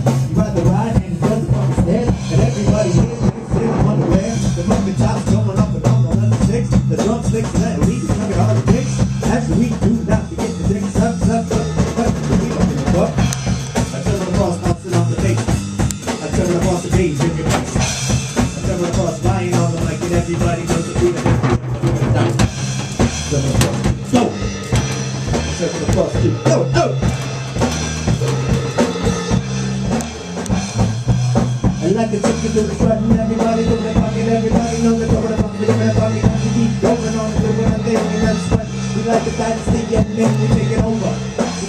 You ride the ride and it doesn't come stand. And everybody here is in Wonderland. The fucking tops going up and down the level six. The drumsticks and that we can come it all the dicks. As we do not forget the dicks. Up, we don't give a fuck. I turn across, bouncing off the bass. I turn across the bass in your face. I turn across, lying on the mic and everybody knows the beat of it. Turn across, go. Turn across, go, go. I like the chicken to the front and everybody know the pocket, everybody know the cover the pocket, everybody got to keep going on and doing a thing and that's what we like the dynasty and then we take it over.